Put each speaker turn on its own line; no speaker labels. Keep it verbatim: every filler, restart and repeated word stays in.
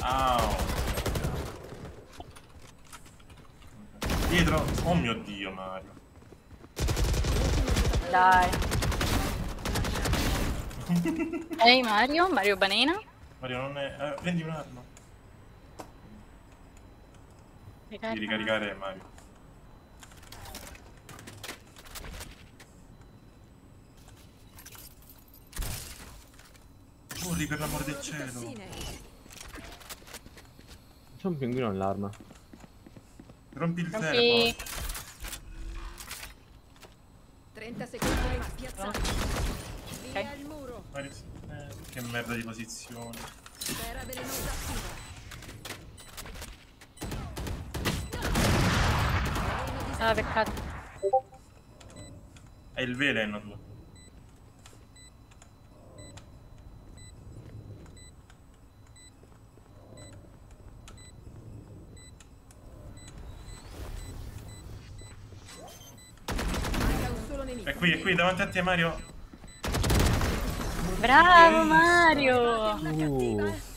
Au. Dietro. Oh mio Dio, Mario.
Dai. Ehi Mario, Mario Banana.
Mario non è... Eh, prendi un'arma.
Ricarica.
Devi ricaricare Mario. Corri per l'amore del cielo.
C'è un pinguino all'arma.
Rompi il
Rompi...
teleport.
trenta secondi per spiazzare. Via
Ok.
il muro.
Mario, eh, che merda di posizione.
Sfera velenosa attiva.
Ah, peccato.
È il veleno tu.
Manca un solo nemico.
È qui, è qui, davanti a te Mario.
Bravo Mario.
Una cattiva.
Uh.